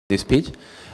this speech.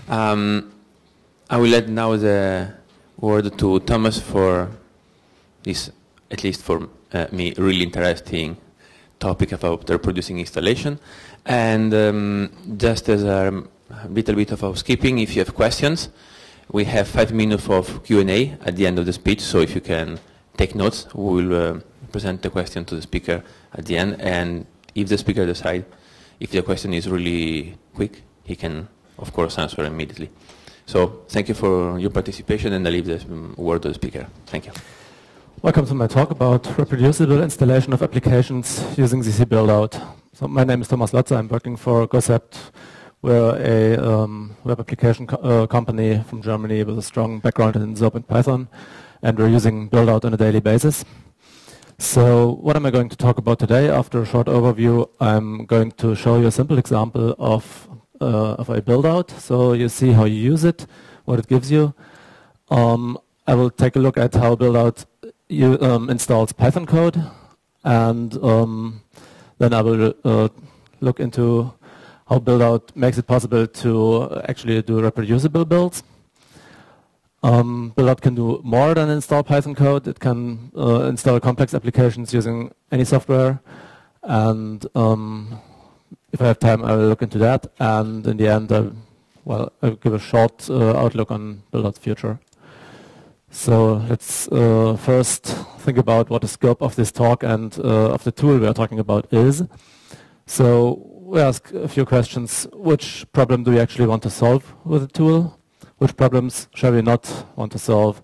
I will let now the word to Thomas for this, at least for me, really interesting topic about reproducing installation. And just as a little bit of housekeeping, if you have questions, we have 5 minutes of Q&A at the end of the speech, so if you can take notes, we will present the question to the speaker at the end, and if the speaker decides, if the question is really quick, he can, of course, answer immediately. So thank you for your participation, and I leave the word to the speaker. Thank you. Welcome to my talk about reproducible installation of applications using ZC Buildout. So my name is Thomas Lotze. I'm working for Gocept. We're a web application company from Germany with a strong background in SOAP and Python, and we're using Buildout on a daily basis. So what am I going to talk about today? After a short overview, I'm going to show you a simple example of a build-out, so you see how you use it, what it gives you. I will take a look at how build-out installs Python code, and then I will look into how build-out makes it possible to actually do reproducible builds. Build-out can do more than install Python code. It can install complex applications using any software, and if I have time, I will look into that. And in the end, I'll give a short outlook on Buildout's future. So let's first think about what the scope of this talk and of the tool we are talking about is. So we ask a few questions. Which problem do we actually want to solve with the tool? Which problems shall we not want to solve?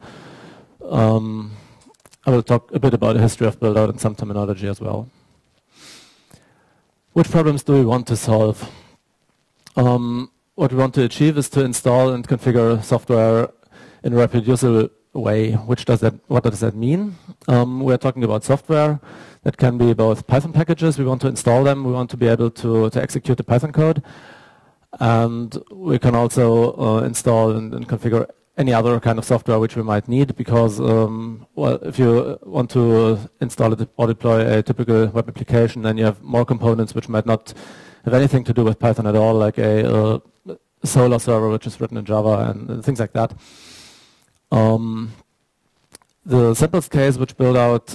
I will talk a bit about the history of Buildout and some terminology as well. Which problems do we want to solve? What we want to achieve is to install and configure software in a reproducible way. What does that mean? We're talking about software that can be both Python packages. We want to install them. We want to be able to execute the Python code. And we can also install and configure any other kind of software which we might need, because if you want to install or deploy a typical web application, then you have more components which might not have anything to do with Python at all, like a Solr server which is written in Java and things like that. The simplest case which Buildout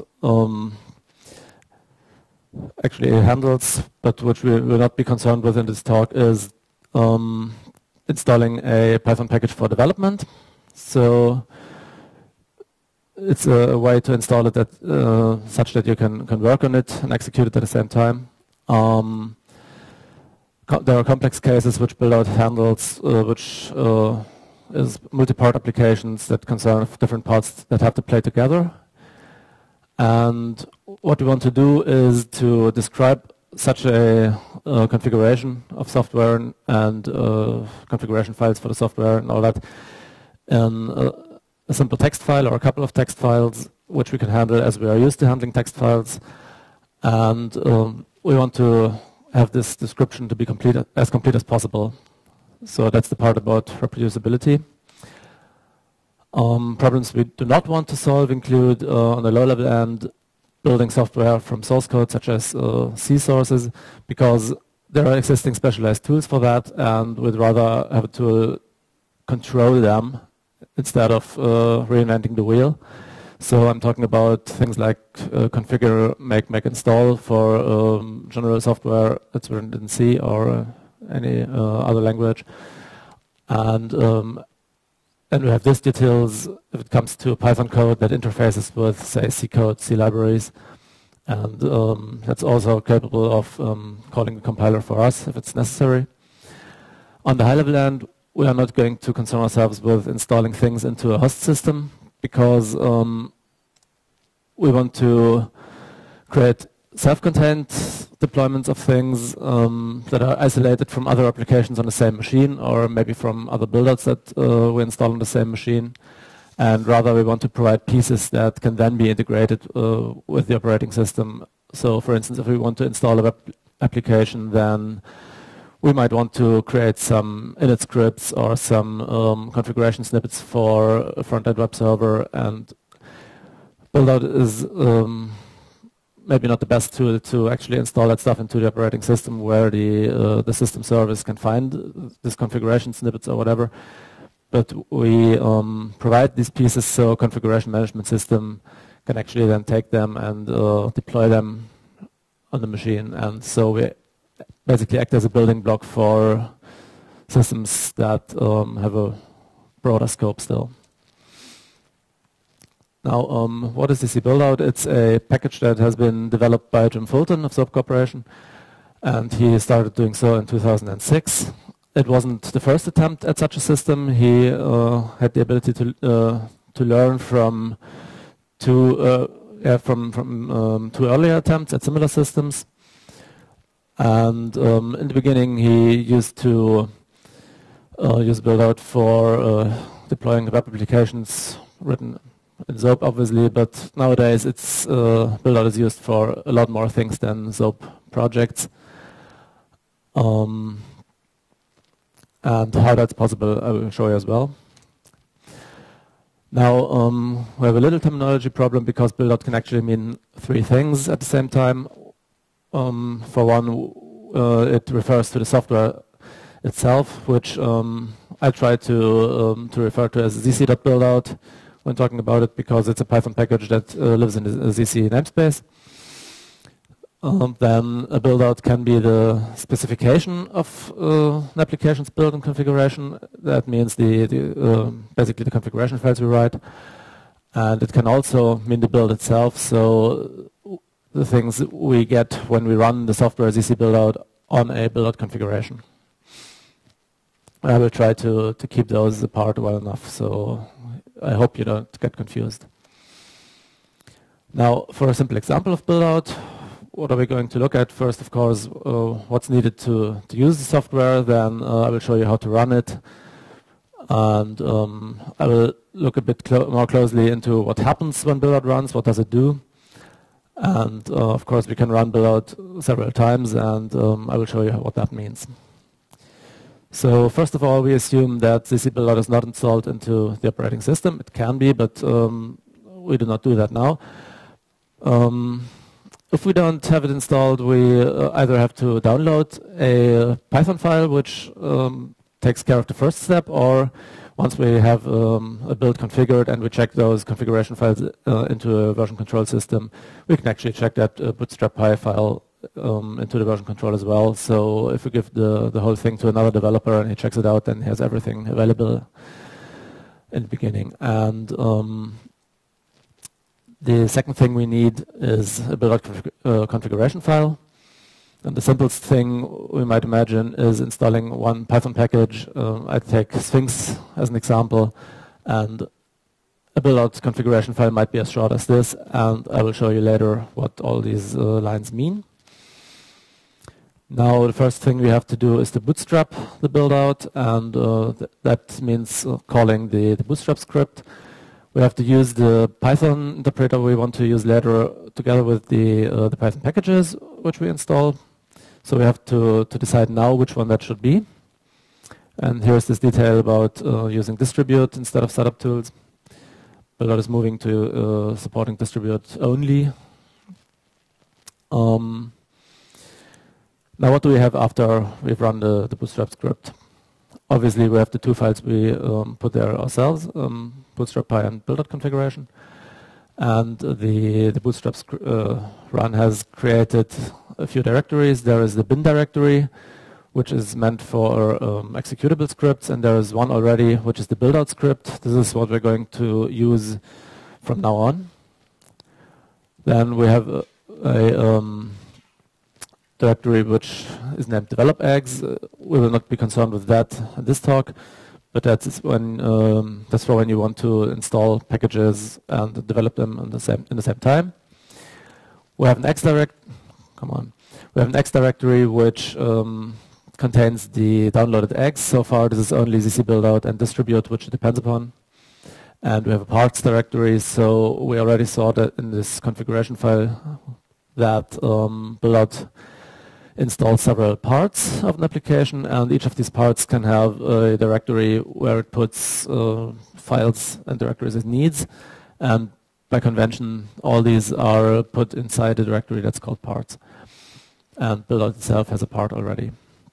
actually handles, but which we will not be concerned with in this talk, is installing a Python package for development. So it's a way to install it such that you can work on it and execute it at the same time. There are complex cases which Buildout handles, which is multi-part applications that concern different parts that have to play together. And what we want to do is to describe such a configuration of software and configuration files for the software and all that in a simple text file or a couple of text files, which we can handle as we are used to handling text files. And we want to have this description to be as complete as possible. So that's the part about reproducibility. Problems we do not want to solve include, on the low-level end, building software from source code, such as C sources, because there are existing specialized tools for that, and we'd rather have a tool control them instead of reinventing the wheel. So I'm talking about things like configure, make, install for general software that's written in C or any other language. And we have these details if it comes to Python code that interfaces with, say, C code, C libraries. And that's also capable of calling the compiler for us if it's necessary. On the high-level end, we are not going to concern ourselves with installing things into a host system, because we want to create self-contained deployments of things that are isolated from other applications on the same machine, or maybe from other buildouts that we install on the same machine. And rather, we want to provide pieces that can then be integrated with the operating system. So, for instance, if we want to install a web application, then we might want to create some init scripts or some configuration snippets for a front-end web server. And Buildout is maybe not the best tool to actually install that stuff into the operating system where the system service can find this configuration snippets or whatever. But we provide these pieces so configuration management system can actually then take them and deploy them on the machine. And so we basically act as a building block for systems that have a broader scope still. Now, what is ZC Buildout? It's a package that has been developed by Jim Fulton of Zope Corporation, and he started doing so in 2006. It wasn't the first attempt at such a system. He had the ability to learn from two earlier attempts at similar systems. And in the beginning, he used to use Buildout for deploying web applications written in Zope, obviously, but nowadays it's Buildout is used for a lot more things than Zope projects. And how that's possible, I will show you as well. Now, we have a little terminology problem because Buildout can actually mean three things at the same time. For one, it refers to the software itself, which I try to refer to as zc.buildout when talking about it, because it's a Python package that lives in the ZC namespace. Then a buildout can be the specification of an application's build and configuration. That means basically the configuration files we write. And it can also mean the build itself, so the things we get when we run the software ZC Buildout on a buildout configuration. I will try to keep those apart well enough, so I hope you don't get confused. Now, for a simple example of Buildout, what are we going to look at? First, of course, what's needed to use the software. Then I will show you how to run it. And I will look a bit more closely into what happens when Buildout runs, what does it do. And of course, we can run Buildout several times, and I will show you what that means. So first of all, we assume that ZC Buildout is not installed into the operating system. It can be, but we do not do that now. If we don't have it installed, we either have to download a Python file, which takes care of the first step, or once we have a build configured and we check those configuration files into a version control system, we can actually check that Bootstrap Py file into the version control as well. So if we give the whole thing to another developer and he checks it out, then he has everything available in the beginning. And the second thing we need is a Buildout configuration file. And the simplest thing we might imagine is installing one Python package. I take Sphinx as an example, and a Buildout configuration file might be as short as this, and I will show you later what all these lines mean. Now, the first thing we have to do is to bootstrap the Buildout, and that means calling the Bootstrap script. We have to use the Python interpreter we want to use later together with the Python packages which we install. So we have to decide now which one that should be. And here's this detail about using distribute instead of setup tools. Buildout is moving to supporting distribute only. Now what do we have after we've run the Bootstrap script? Obviously we have the two files we put there ourselves, Bootstrap Py and Buildout configuration. And the Bootstrap run has created a few directories. There is the bin directory, which is meant for executable scripts, and there is one already, which is the Buildout script. This is what we're going to use from now on. Then we have a directory which is named develop eggs. We will not be concerned with that in this talk, but that's when that's for when you want to install packages and develop them in the same time. We have an X directory which contains the downloaded eggs. So far, this is only ZC Buildout and distribute, which it depends upon. And we have a parts directory. So we already saw that in this configuration file that Buildout installs several parts of an application, and each of these parts can have a directory where it puts files and directories it needs. And by convention, all these are put inside a directory that's called parts. And build-out itself has a part already.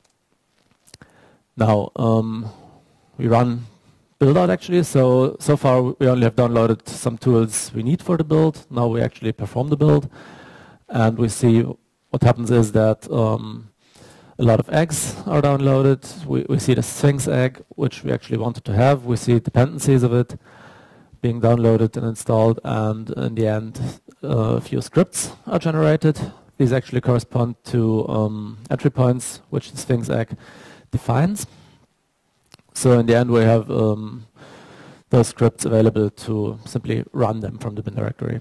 Now, we run build-out actually. So far we only have downloaded some tools we need for the build. Now we actually perform the build. And we see what happens is that a lot of eggs are downloaded. We see the Sphinx egg, which we actually wanted to have. We see dependencies of it being downloaded and installed, and in the end, a few scripts are generated. These actually correspond to entry points, which the Sphinx egg defines. So in the end, we have those scripts available to simply run them from the bin directory.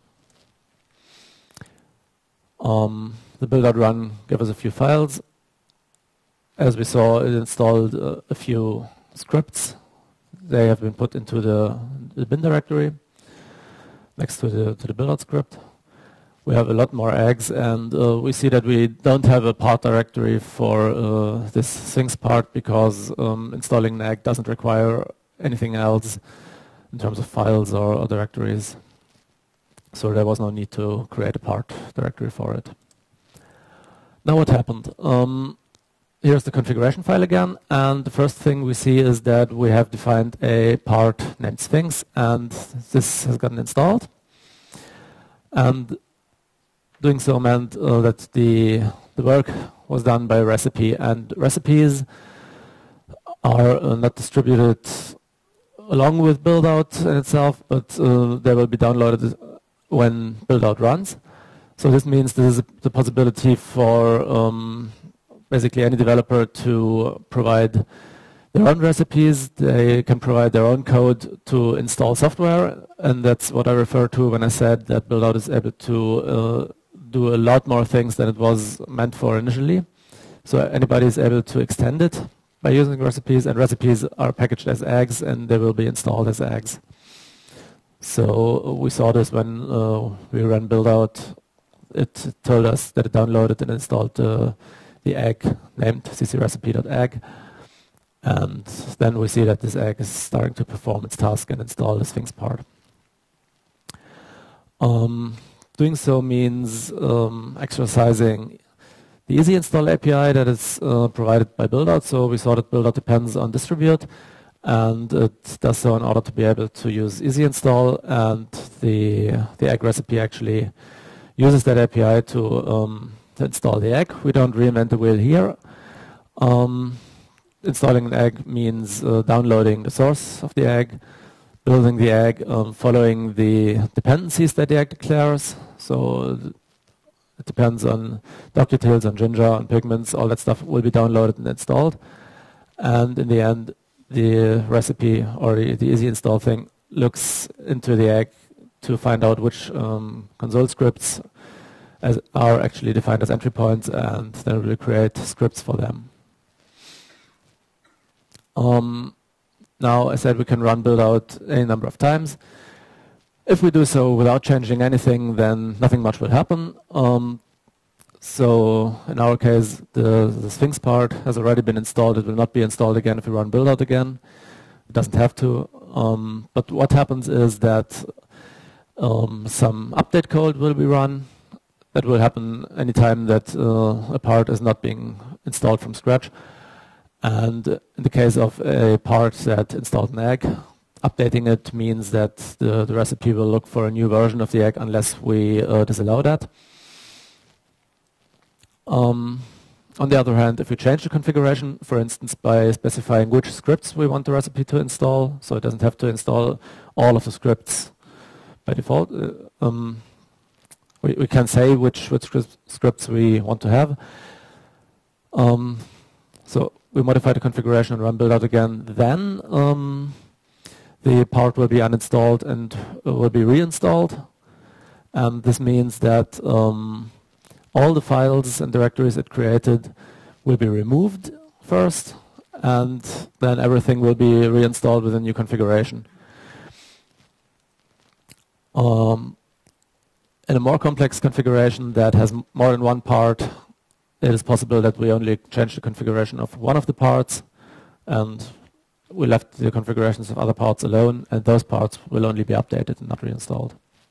The build-out run gave us a few files. As we saw, it installed a few scripts. They have been put into the bin directory next to the build-out script. We have a lot more eggs, and we see that we don't have a part directory for this Sphinx part because installing an egg doesn't require anything else in terms of files or directories. So there was no need to create a part directory for it. Now what happened? Here's the configuration file again, and the first thing we see is that we have defined a part named Sphinx, and this has gotten installed. And doing so meant that the work was done by a recipe, and recipes are not distributed along with build-out in itself, but they will be downloaded when build-out runs. So this means there is the possibility for basically any developer to provide their own recipes. They can provide their own code to install software, and that's what I refer to when I said that build-out is able to do a lot more things than it was meant for initially. So anybody is able to extend it by using recipes, and recipes are packaged as eggs, and they will be installed as eggs. So we saw this when we ran build-out. It told us that it downloaded and installed the egg named ccrecipe.egg. And then we see that this egg is starting to perform its task and install the Sphinx part. Doing so means exercising the easy install API that is provided by build-out. So we saw that build-out depends on distribute, and it does so in order to be able to use easy install, and the egg recipe actually uses that API to install the egg. We don't reinvent the wheel here. Installing an egg means downloading the source of the egg, building the egg, following the dependencies that the egg declares. So it depends on DocUtils, on Jinja, on Pigments. All that stuff will be downloaded and installed. And in the end, the recipe or the easy install thing looks into the egg to find out which console scripts are actually defined as entry points, and then it will create scripts for them. Now, I said we can run build-out any number of times. If we do so without changing anything, then nothing much will happen. So in our case, the Sphinx part has already been installed. It will not be installed again if we run build-out again. It doesn't have to. But what happens is that some update code will be run. That will happen anytime that a part is not being installed from scratch. And in the case of a part that installed an egg, updating it means that the recipe will look for a new version of the egg unless we disallow that. On the other hand, if we change the configuration, for instance, by specifying which scripts we want the recipe to install, so it doesn't have to install all of the scripts by default, we can say which scripts we want to have. So we modify the configuration and run build-out again. Then the part will be uninstalled and will be reinstalled. And this means that all the files and directories it created will be removed first, and then everything will be reinstalled with a new configuration. In a more complex configuration that has more than one part, it is possible that we only change the configuration of one of the parts, and we left the configurations of other parts alone, and those parts will only be updated and not reinstalled.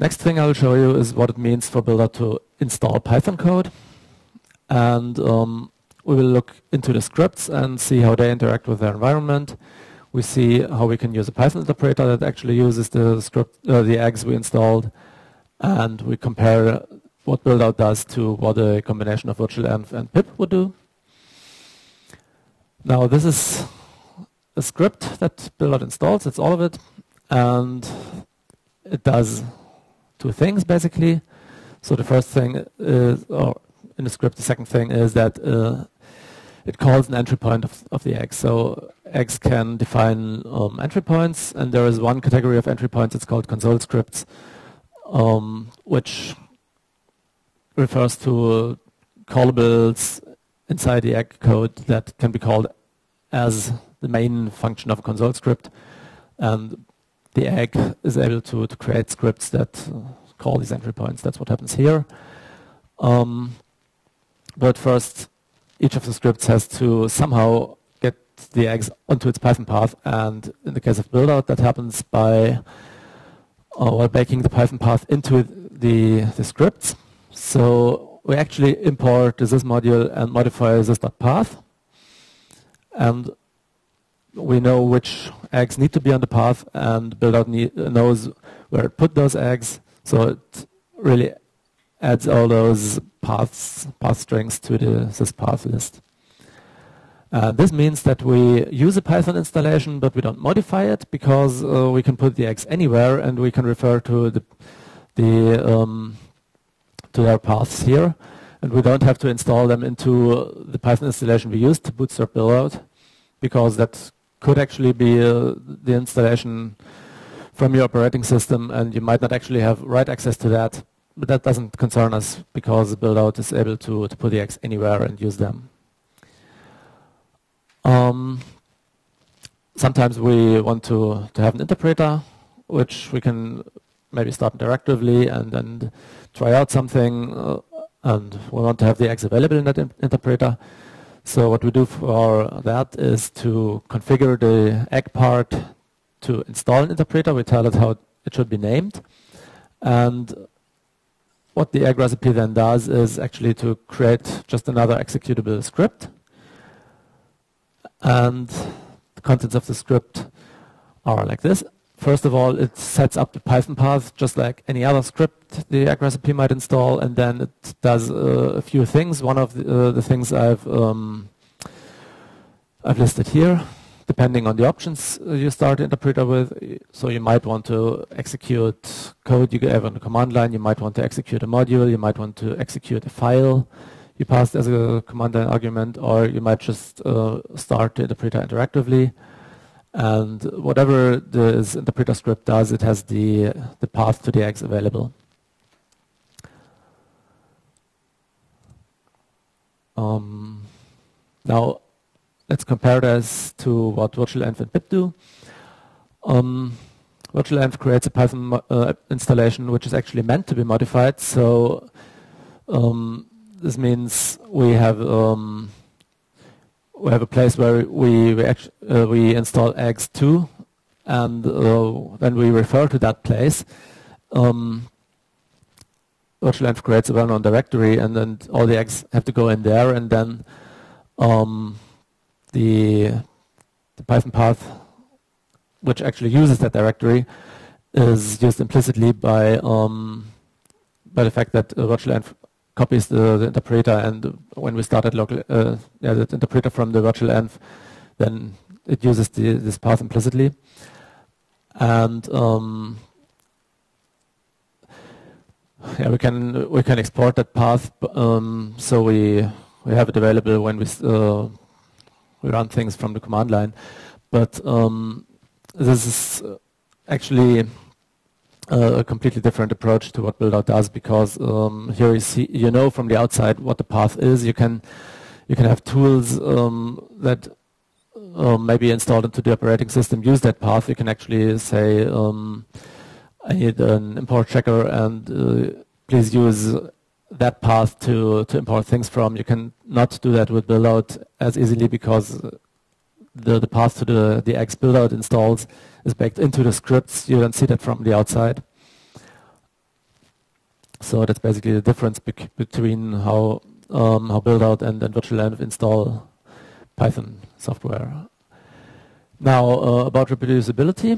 Next thing I'll show you is what it means for Builder to install Python code. And we will look into the scripts and see how they interact with their environment. We see how we can use a Python interpreter that actually uses the script, the eggs we installed, and we compare what build-out does to what a combination of virtualenv and pip would do. Now this is a script that build-out installs, it's all of it, and it does two things basically. So the first thing is, or in the script the second thing is that it calls an entry point of the egg. So eggs can define entry points, and there is one category of entry points, it's called console scripts, which refers to callables inside the egg code that can be called as the main function of a console script. And the egg is able to create scripts that call these entry points. That's what happens here. But first, each of the scripts has to somehow get the eggs onto its Python path, and in the case of build-out, that happens by baking the Python path into the scripts. So we actually import the sys module and modify sys.path, and we know which eggs need to be on the path, and build-out knows where to put those eggs, so it really adds all those path strings to the syspath list. This means that we use a Python installation, but we don't modify it, because we can put the eggs anywhere, and we can refer to their paths here, and we don't have to install them into the Python installation we used to bootstrap build-out, because that could actually be the installation from your operating system, and you might not actually have write access to that. But that doesn't concern us, because build-out is able to put the eggs anywhere and use them. Sometimes we want to have an interpreter, which we can maybe start interactively and then try out something, and we want to have the eggs available in that interpreter. So what we do for that is to configure the egg part to install an interpreter. We tell it how it should be named, and what the egg recipe then does is actually to create just another executable script. And the contents of the script are like this. First of all, it sets up the Python path just like any other script the egg recipe might install, and then it does a few things. One of the things I've listed here, depending on the options you start the interpreter with. So you might want to execute code you have on the command line, you might want to execute a module, you might want to execute a file you passed as a command line argument, or you might just start the interpreter interactively. And whatever this interpreter script does, it has the path to the eggs available. Now, let's compare this to what virtualenv and pip do. virtualenv creates a Python installation which is actually meant to be modified. So this means we have a place where we install eggs2, and then we refer to that place. virtualenv creates a well-known directory, and then all the eggs have to go in there, and then the Python path, which actually uses that directory, is used implicitly by the fact that virtualenv copies the interpreter, and when we start at local, the interpreter from the virtualenv, then it uses this path implicitly, and we can export that path, so we have it available when we run things from the command line. But this is actually a completely different approach to what build-out does, because here you know from the outside what the path is. You can have tools that maybe installed into the operating system use that path. You can actually say, I need an import checker, and please use that path to import things from. You can not do that with build-out as easily, because the path to the eggs build-out installs is baked into the scripts. You don't see that from the outside. So that's basically the difference between how build-out and virtualenv install Python software. Now about reproducibility,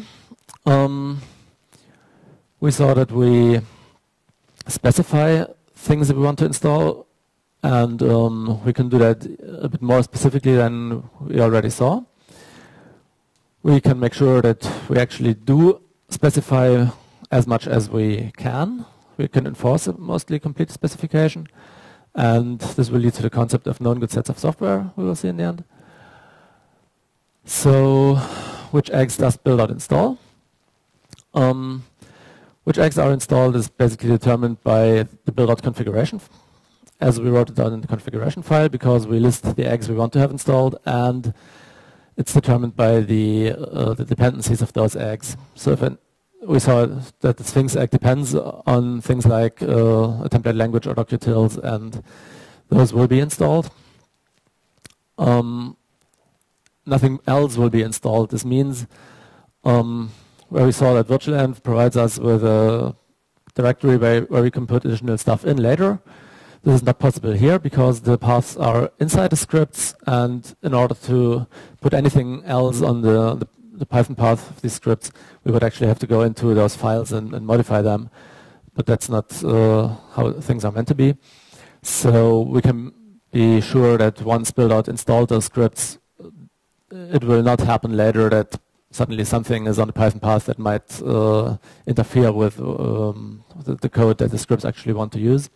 we saw that we specify things that we want to install, and we can do that a bit more specifically than we already saw. We can make sure that we actually do specify as much as we can. We can enforce a mostly complete specification, and this will lead to the concept of known good sets of software we will see in the end. So, which eggs does build-out install? Which eggs are installed is basically determined by the build-out configuration, as we wrote it down in the configuration file, because we list the eggs we want to have installed, and it's determined by the dependencies of those eggs. So if we saw that the Sphinx egg depends on things like a template language or docutils, and those will be installed. Nothing else will be installed. This means where we saw that virtualenv provides us with a directory where we can put additional stuff in later. This is not possible here because the paths are inside the scripts, and in order to put anything else on the Python path of these scripts, we would actually have to go into those files and modify them. But that's not how things are meant to be. So we can be sure that once build-out installed those scripts, it will not happen later that suddenly something is on the Python path that might interfere with the code that the scripts actually want to use.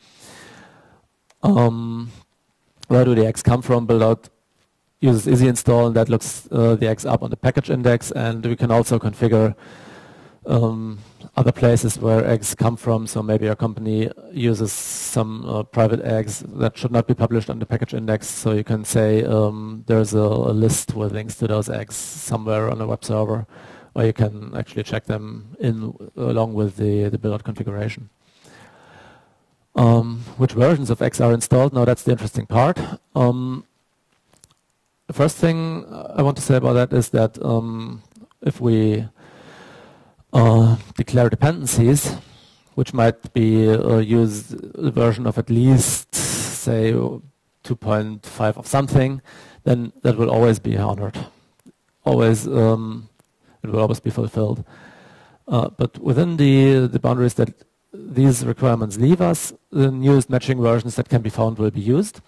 Where do the eggs come from? Build-out uses easy install, and that looks the eggs up on the package index, and we can also configure other places where eggs come from. So maybe a company uses some private eggs that should not be published on the package index, so you can say there's a list with links to those eggs somewhere on a web server, or you can actually check them in along with the build-out configuration. Which versions of eggs are installed? Now that's the interesting part. The first thing I want to say about that is that if we declare dependencies, which might be use a version of at least, say, 2.5 of something, then that will always be honored. Always, it will always be fulfilled. But within the boundaries that these requirements leave us, the newest matching versions that can be found will be used.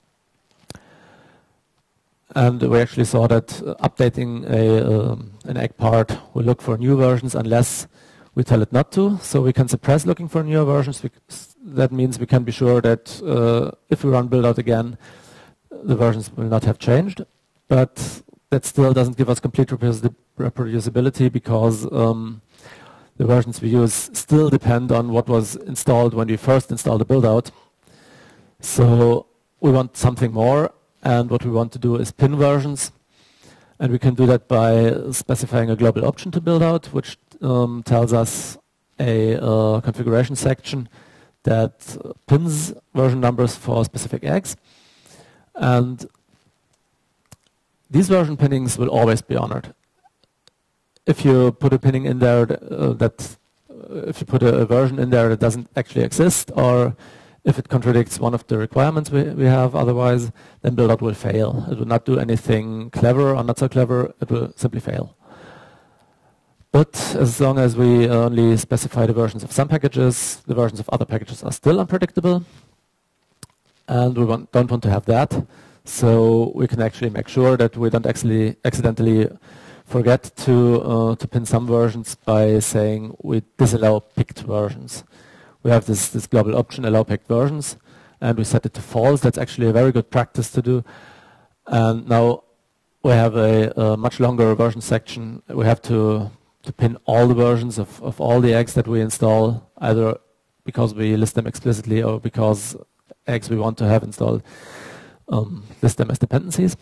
And we actually saw that updating an egg part will look for new versions unless we tell it not to. So we can suppress looking for newer versions. That means we can be sure that if we run build-out again, the versions will not have changed. But that still doesn't give us complete reproducibility because the versions we use still depend on what was installed when we first installed the build-out. So we want something more. And what we want to do is pin versions, and we can do that by specifying a global option to build out, which tells us a configuration section that pins version numbers for specific eggs. And these version pinnings will always be honored. If you put a pinning in there if you put a version in there that doesn't actually exist, or if it contradicts one of the requirements we have otherwise, then build-out will fail. It will not do anything clever or not so clever, it will simply fail. But as long as we only specify the versions of some packages, the versions of other packages are still unpredictable. And we don't want to have that. So we can actually make sure that we don't accidentally forget to pin some versions by saying we disallow picked versions. We have this global option, allow picked versions, and we set it to false. That's actually a very good practice to do. And now we have a much longer version section. We have to pin all the versions of all the eggs that we install, either because we list them explicitly or because eggs we want to have installed list them as dependencies.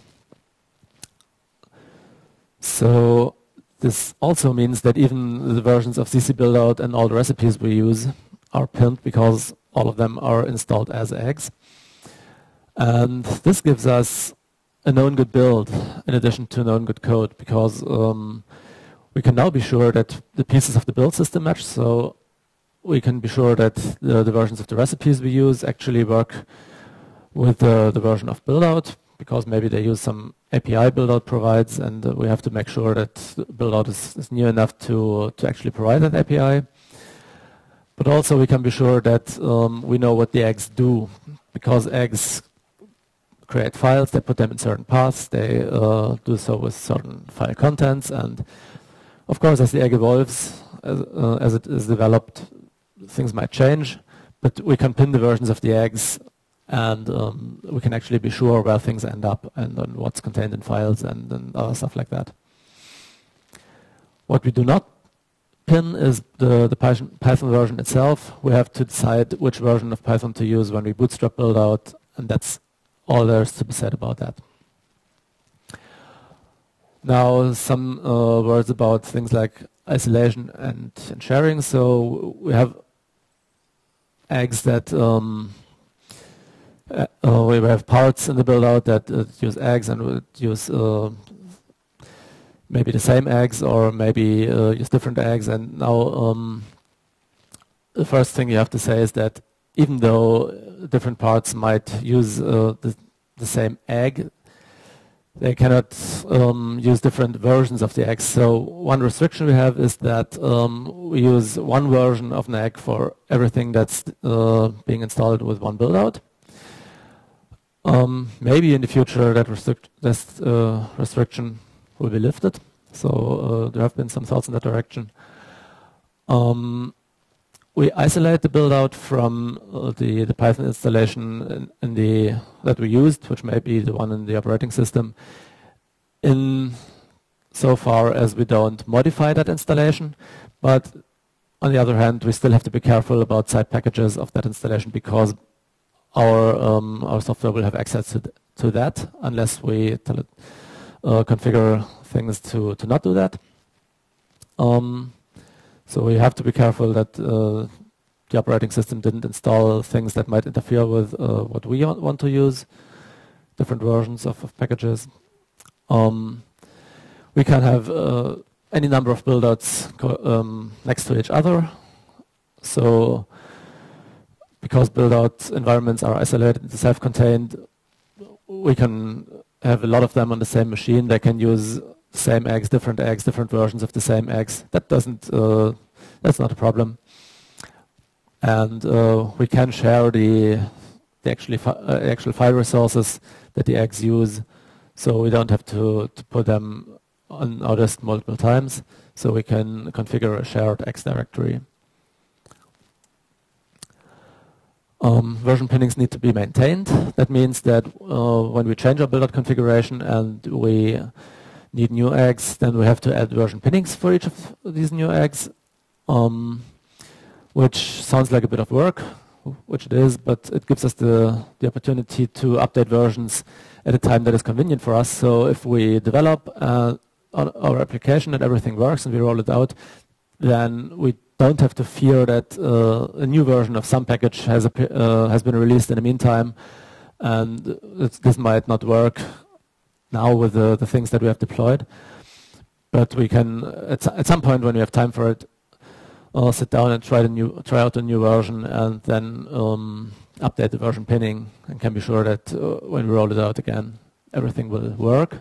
So this also means that even the versions of CC Buildout and all the recipes we use are pinned because all of them are installed as eggs. And this gives us a known good build in addition to known good code, because we can now be sure that the pieces of the build system match. So we can be sure that the versions of the recipes we use actually work with the version of build-out, because maybe they use some API build-out provides, and we have to make sure that build-out is new enough to actually provide that API. But also we can be sure that we know what the eggs do, because eggs create files, they put them in certain paths, they do so with certain file contents, and of course as the egg evolves, as it is developed, things might change, but we can pin the versions of the eggs, and we can actually be sure where things end up and what's contained in files and other stuff like that. What we do not pin is the Python version itself. We have to decide which version of Python to use when we bootstrap build out, and that's all there is to be said about that. Now some words about things like isolation and sharing. So we have eggs that we have parts in the build out that use eggs and would use maybe the same eggs or maybe use different eggs. And now the first thing you have to say is that even though different parts might use the same egg, they cannot use different versions of the egg. So one restriction we have is that we use one version of an egg for everything that's being installed with one build out. Maybe in the future that restriction will be lifted. So there have been some thoughts in that direction. We isolate the build-out from the Python installation that we used, which may be the one in the operating system, in so far as we don't modify that installation. But on the other hand, we still have to be careful about side packages of that installation, because our software will have access to that unless we tell it configure things to not do that. So we have to be careful that the operating system didn't install things that might interfere with what we want to use, different versions of packages. We can have any number of build-outs next to each other. So because build-out environments are isolated and self-contained, we can have a lot of them on the same machine. They can use same eggs, different versions of the same eggs. That doesn't, that's not a problem. And we can share the actual file resources that the eggs use, so we don't have to put them on our disk multiple times. So we can configure a shared X directory. Version pinnings need to be maintained. That means that when we change our build-out configuration and we need new eggs, then we have to add version pinnings for each of these new eggs, which sounds like a bit of work, which it is, but it gives us the opportunity to update versions at a time that is convenient for us. So if we develop our application and everything works and we roll it out, then we don't have to fear that a new version of some package has been released in the meantime, and this might not work now with the things that we have deployed. But we can, at some point when we have time for it, sit down and try out a new version, and then update the version pinning, and can be sure that when we roll it out again, everything will work.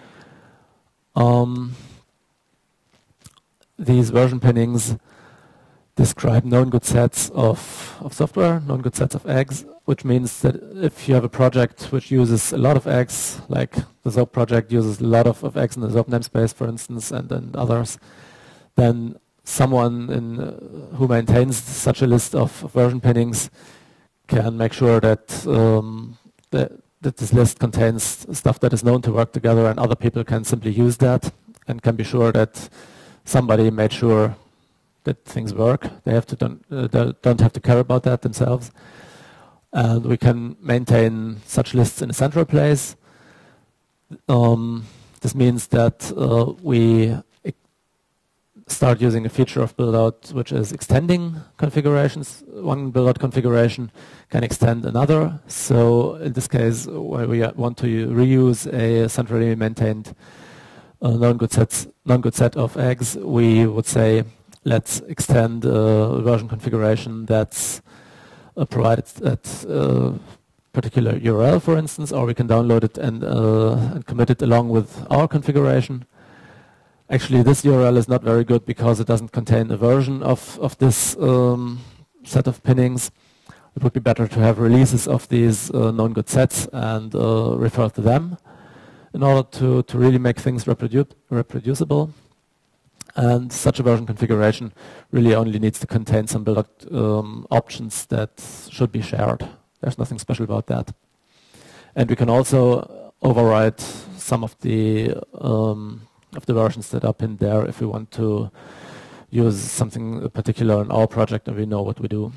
These version pinnings describe known good sets of software, known good sets of eggs, which means that if you have a project which uses a lot of eggs, like the Zope project uses a lot of eggs in the Zope namespace, for instance, and others, then someone who maintains such a list of version pinnings can make sure that that this list contains stuff that is known to work together, and other people can simply use that and can be sure that somebody made sure that things work. They have to don't have to care about that themselves. And we can maintain such lists in a central place. This means that we start using a feature of build-out which is extending configurations. One build-out configuration can extend another. So in this case, where we want to reuse a centrally maintained non-good set of eggs, we would say let's extend a version configuration that's provided at a particular URL, for instance, or we can download it and commit it along with our configuration. Actually, this URL is not very good because it doesn't contain a version of this set of pinnings. It would be better to have releases of these known good sets and refer to them in order to really make things reproducible. And such a version configuration really only needs to contain some build options that should be shared. There's nothing special about that. And we can also override some of the versions that are pinned there if we want to use something particular in our project and we know what we do.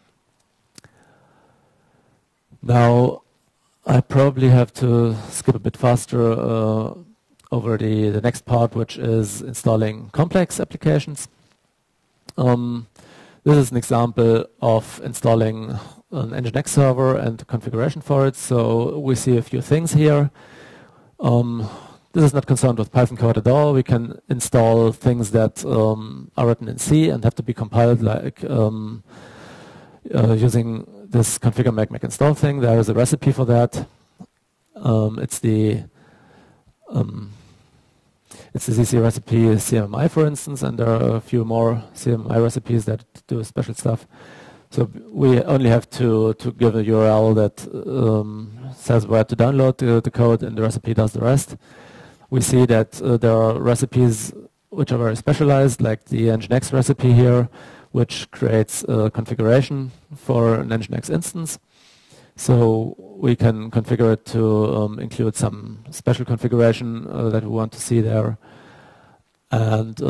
Now, I probably have to skip a bit faster over the next part, which is installing complex applications. This is an example of installing an Nginx server and configuration for it. So we see a few things here. This is not concerned with Python code at all. We can install things that are written in C and have to be compiled like using this configure make install thing. There is a recipe for that. It's the CC recipe CMI, for instance, and there are a few more CMI recipes that do special stuff. So we only have to give a URL that says where to download the code, and the recipe does the rest. We see that there are recipes which are very specialized, like the Nginx recipe here, which creates a configuration for an Nginx instance. So we can configure it to include some special configuration that we want to see there. And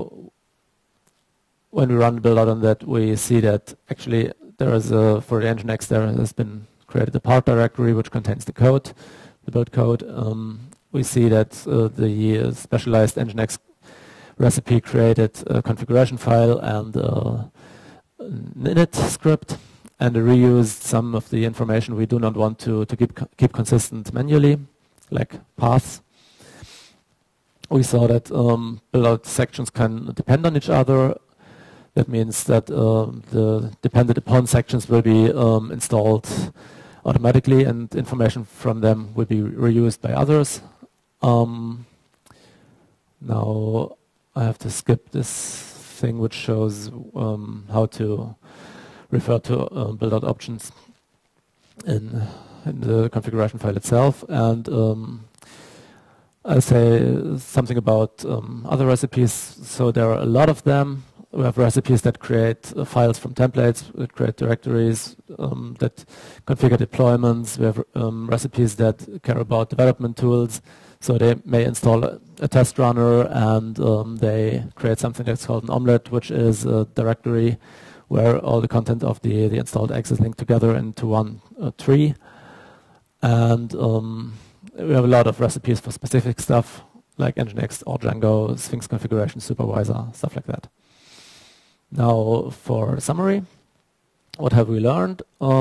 when we run the build out on that, we see that actually there is for the Nginx there has been created a part directory which contains the code, the build code. We see that the specialized Nginx recipe created a configuration file and an init script, and reused some of the information we do not want to keep consistent manually, like paths. We saw that build-out sections can depend on each other. That means that the dependent upon sections will be installed automatically, and information from them will be reused by others. Now I have to skip this thing which shows how to refer to build-out options in the configuration file itself, and I'll say something about other recipes. So there are a lot of them. We have recipes that create files from templates, that create directories, that configure deployments. We have recipes that care about development tools. So they may install a test runner, and they create something that's called an omelette, which is a directory where all the content of the installed X is linked together into one tree. And we have a lot of recipes for specific stuff, like Nginx or Django, Sphinx configuration supervisor, stuff like that. Now for summary, what have we learned?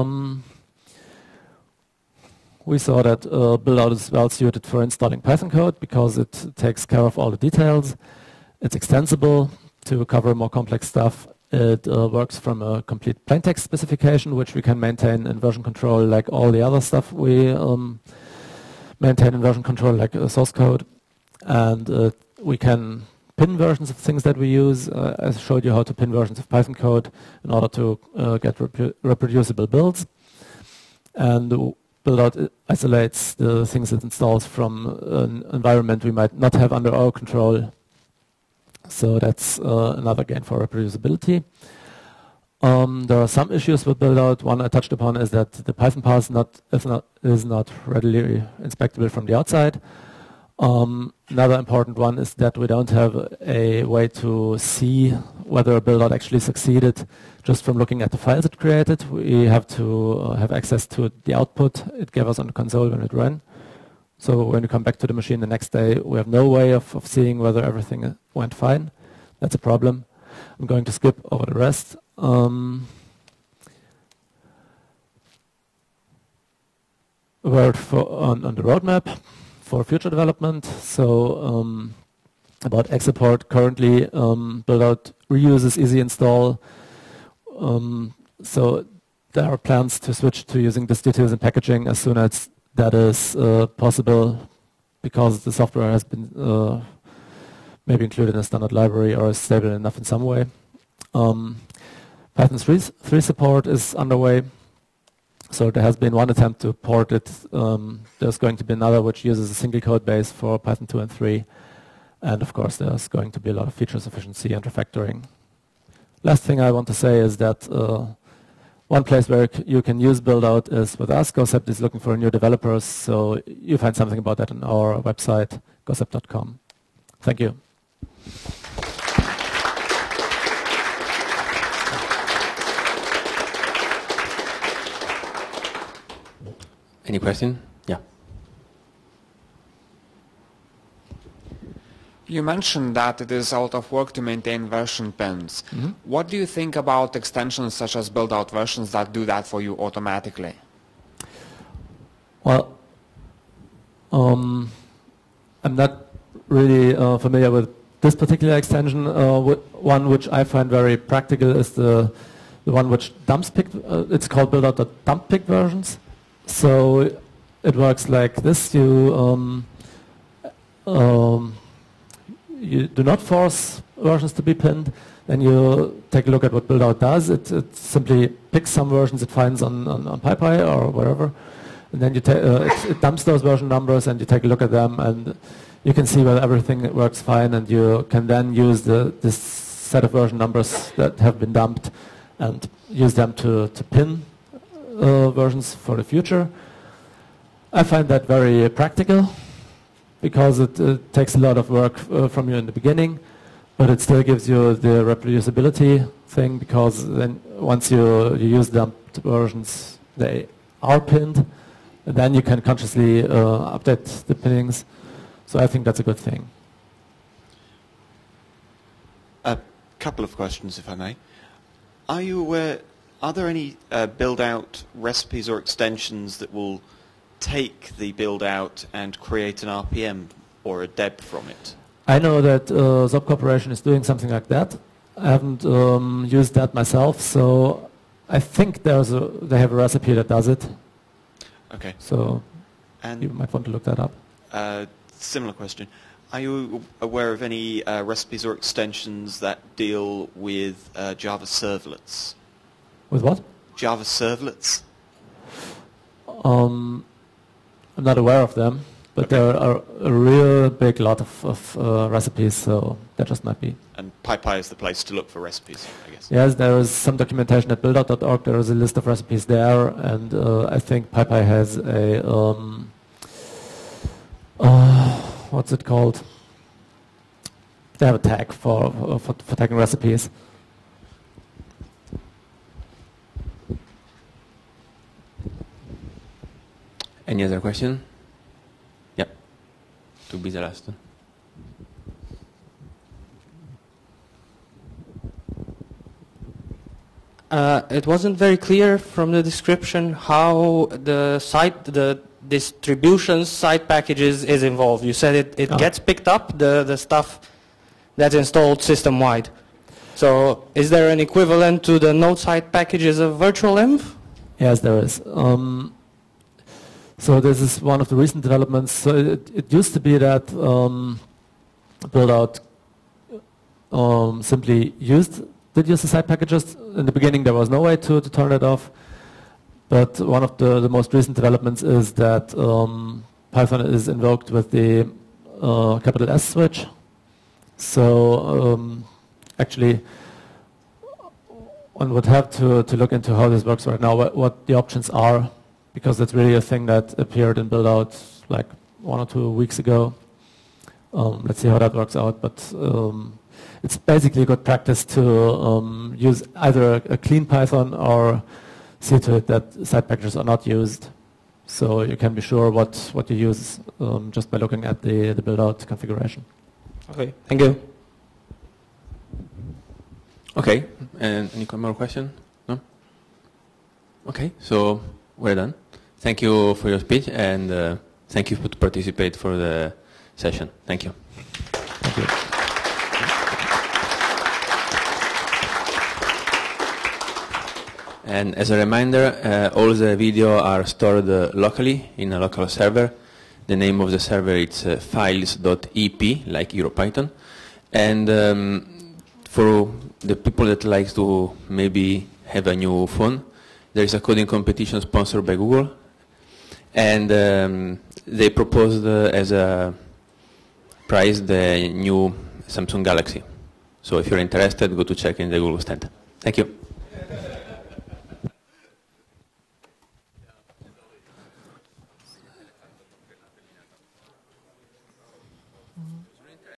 We saw that build-out is well suited for installing Python code because it takes care of all the details. It's extensible to cover more complex stuff. It works from a complete plaintext specification, which we can maintain in version control like all the other stuff we maintain in version control, like source code. And we can pin versions of things that we use. I showed you how to pin versions of Python code in order to get reproducible builds. And build-out isolates the things it installs from an environment we might not have under our control. So that's another gain for reproducibility. There are some issues with build-out. One I touched upon is that the Python path is not readily inspectable from the outside. Another important one is that we don't have a way to see whether a build-out actually succeeded just from looking at the files it created. We have to have access to the output it gave us on the console when it ran. So when we come back to the machine the next day, we have no way of seeing whether everything went fine. That's a problem. I'm going to skip over the rest. A word on the roadmap for future development. So about egg support. Currently, build-out reuse is easy install. So there are plans to switch to using distributors and packaging as soon as that is possible, because the software has been maybe included in a standard library or is stable enough in some way. Python 3 support is underway. So there has been one attempt to port it. There's going to be another which uses a single code base for Python 2 and 3. And of course, there's going to be a lot of feature sufficiency and refactoring. Last thing I want to say is that one place where you can use build-out is with us. Gocept is looking for new developers, so you find something about that on our website, gocept.com. Thank you. Any question? Yeah. You mentioned that it is a lot of work to maintain version pins. Mm-hmm. What do you think about extensions such as build-out versions that do that for you automatically? Well, I'm not really familiar with this particular extension. One which I find very practical is the one which dumps pick. It's called build-out.dump pick versions. So it works like this. You do not force versions to be pinned. Then you take a look at what build-out does. It simply picks some versions it finds on PyPy or wherever. And then it dumps those version numbers and you take a look at them and you can see whether everything works fine, and you can then use this set of version numbers that have been dumped and use them to pin versions for the future. I find that very practical because it takes a lot of work from you in the beginning, but it still gives you the reproducibility thing, because then once you use dumped versions, they are pinned, and then you can consciously update the pinnings. So I think that's a good thing. A couple of questions, if I may. Are you aware, are there any build-out recipes or extensions that will take the build-out and create an RPM or a deb from it? I know that Zob Corporation is doing something like that. I haven't used that myself, so I think they have a recipe that does it. Okay. So and you might want to look that up. Similar question. Are you aware of any recipes or extensions that deal with Java servlets? With what? Java servlets. I'm not aware of them, but okay. There are a real big lot of recipes, so that just might be. And PyPy is the place to look for recipes, I guess. Yes, there is some documentation at buildout.org. There is a list of recipes there, and I think PyPy has a what's it called? They have a tag for tagging recipes. Any other question? Yeah. To be the last one. It wasn't very clear from the description how the distribution side packages is involved. You said it gets picked up, the stuff that's installed system-wide. So is there an equivalent to the node side packages of virtualenv? Yes, there is. So this is one of the recent developments. So it used to be that build-out simply did use the side packages. In the beginning, there was no way to turn it off. But one of the most recent developments is that Python is invoked with the capital S switch. So actually, one would have to look into how this works right now, what the options are, because it's really a thing that appeared in build-out like 1 or 2 weeks ago. Let's see how that works out. But it's basically good practice to use either a clean Python or see to it that side packages are not used. So you can be sure what you use just by looking at the build-out configuration. Okay, thank you. Okay, and any more question? No? Okay, so we're done. Thank you for your speech, and thank you for participate for the session. Thank you. Thank you. And as a reminder, all the video are stored locally in a local server. The name of the server is files.ep, like EuroPython. And for the people that like to maybe have a new phone, there is a coding competition sponsored by Google. And they proposed as a prize the new Samsung Galaxy. So if you're interested, go to check in the Google stand. Thank you.